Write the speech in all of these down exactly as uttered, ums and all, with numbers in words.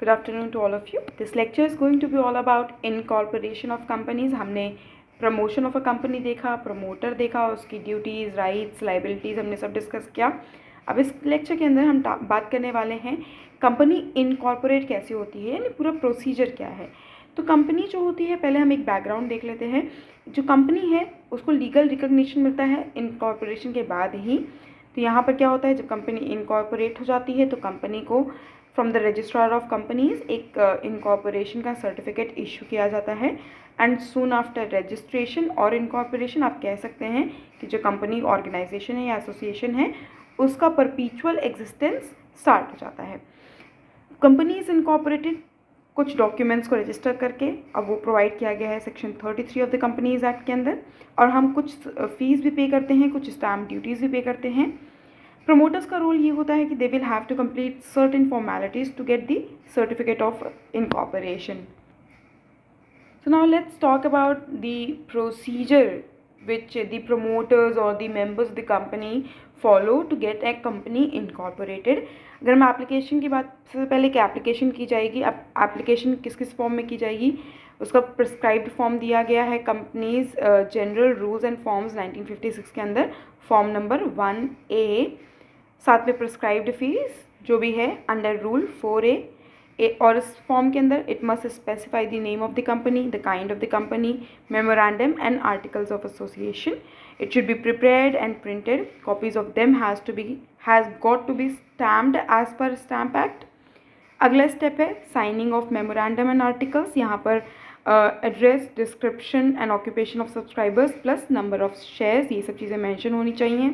Good afternoon to all of you. This lecture is going to be all about incorporation of companies. हमने promotion of a company देखा, promoter देखा, उसकी duties, rights, liabilities हमने सब discuss किया. अब इस लेक्चर के अंदर हम बात करने वाले हैं कंपनी इनकॉर्पोरेट कैसे होती है, यानी पूरा प्रोसीजर क्या है. तो कंपनी जो होती है, पहले हम एक बैकग्राउंड देख लेते हैं. जो कंपनी है उसको लीगल रिकॉग्निशन मिलता है इनकॉर्पोरेशन के बाद ही. तो यहाँ पर क्या होता है, जब कंपनी इनकॉर्पोरेट हो जाती है तो कंपनी को from the registrar of companies एक इनकॉर्पोरेशन uh, का सर्टिफिकेट इशू किया जाता है. एंड सून आफ्टर रजिस्ट्रेशन और इनकॉर्पोरेशन आप कह सकते हैं कि जो कंपनी ऑर्गेनाइजेशन है या एसोसिएशन है उसका परपीचुअल एग्जिस्टेंस स्टार्ट हो जाता है. कंपनी इज इनकॉर्पोरेटेड कुछ डॉक्यूमेंट्स को रजिस्टर करके, अब वो प्रोवाइड किया गया है section thirty three of the companies act के अंदर. और हम कुछ फीस भी पे करते हैं, कुछ स्टैम्प ड्यूटीज़ भी पे करते हैं. प्रमोटर्स का रोल ये होता है कि they will have to complete certain formalities to get the certificate of incorporation. So now let's talk about the procedure which the promoters or the members of the company follow to get a company incorporated. अगर हम application की बात से पहले कि application की जाएगी, अब एप्लीकेशन किस किस फॉर्म में की जाएगी, उसका प्रिस्क्राइब्ड फॉर्म दिया गया है companies general rules and forms nineteen fifty six के अंदर, फॉर्म नंबर वन ए. साथ में प्रिस्क्राइब्ड फीस जो भी है under rule four A. A और इस फॉर्म के अंदर it must specify the name of the company, the kind of the company, memorandum and articles of association. It should be prepared and printed. Copies of them has to be has got to be stamped as per stamp act. अगला step है signing of memorandum and articles. यहाँ पर address, description and occupation of subscribers plus number of shares, ये सब चीज़ें mention होनी चाहिए.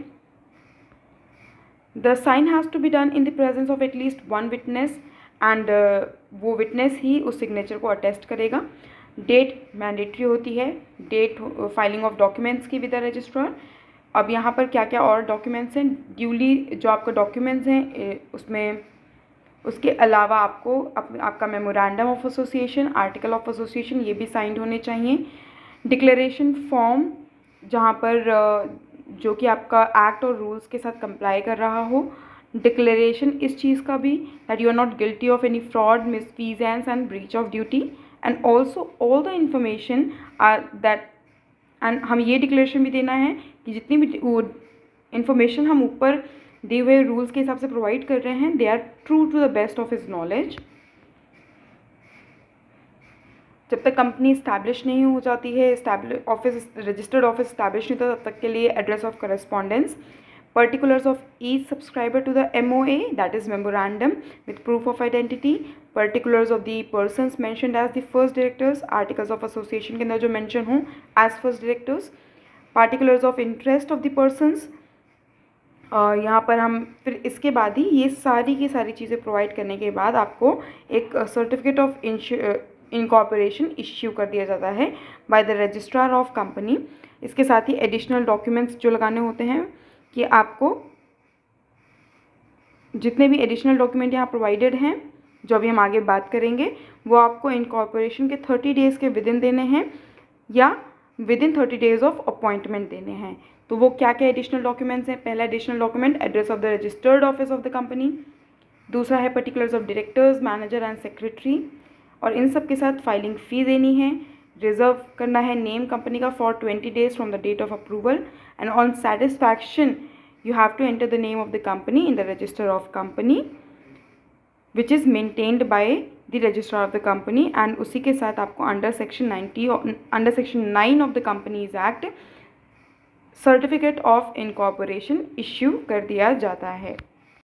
The sign has to be done in the presence of at least one witness and uh, वो witness ही उस सिग्नेचर को अटेस्ट करेगा. डेट मैंडेटरी होती है, डेट फाइलिंग ऑफ डॉक्यूमेंट्स की विद द रजिस्ट्रार. अब यहाँ पर क्या क्या और डॉक्यूमेंट्स हैं, ड्यूली जो आपका डॉक्यूमेंट्स हैं उसमें उसके अलावा आपको आप, आपका memorandum of association, article of association, ये भी साइंड होने चाहिए. डिक्लेरेशन फॉर्म जहाँ पर जो कि आपका एक्ट और रूल्स के साथ कंप्लाई कर रहा हो. डिक्लेरेशन इस चीज़ का भी that you are not guilty of any fraud, misfeasance and breach of duty. And also all the information are that and हम ये डिक्लेरेशन भी देना है कि जितनी भी इंफॉर्मेशन हम ऊपर दिए हुए रूल्स के हिसाब से प्रोवाइड कर रहे हैं they are true to the best of his knowledge. जब तक कंपनी इस्टेब्लिश नहीं हो जाती है, ऑफिस रजिस्टर्ड ऑफिस इस्टेब्लिश नहीं होता, तब तक के लिए address of correspondence, particulars of each subscriber to the M O A, that is memorandum with proof of identity, particulars of the persons mentioned as the first directors, articles of association के अंदर जो mention हो as first directors, particulars of interest of the persons. uh, यहाँ पर हम फिर इसके बाद ही ये सारी की सारी चीज़ें प्रोवाइड करने के बाद आपको एक सर्टिफिकेट ऑफ इनकॉर्पोरेशन इश्यू कर दिया जाता है by the registrar of company. इसके साथ ही एडिशनल डॉक्यूमेंट्स जो लगाने होते हैं कि आपको जितने भी एडिशनल डॉक्यूमेंट यहाँ प्रोवाइडेड हैं, जो अभी हम आगे बात करेंगे, वो आपको इनकॉर्पोरेशन के थर्टी डेज़ के विद इन देने हैं या within thirty days of appointment देने हैं. तो वो क्या क्या एडिशनल डॉक्यूमेंट्स हैं. पहला additional document address of the registered office of the company. दूसरा है particulars of directors, manager and secretary. और इन सब के साथ फाइलिंग फ़ी देनी है. रिजर्व करना है नेम कंपनी का for twenty days from the date of approval. And on satisfaction you have to enter the name of the company in the register of company which is maintained by the registrar of the company. and उसी के साथ आपको under section ninety under section nine of the companies act certificate of incorporation issue कर दिया जाता है.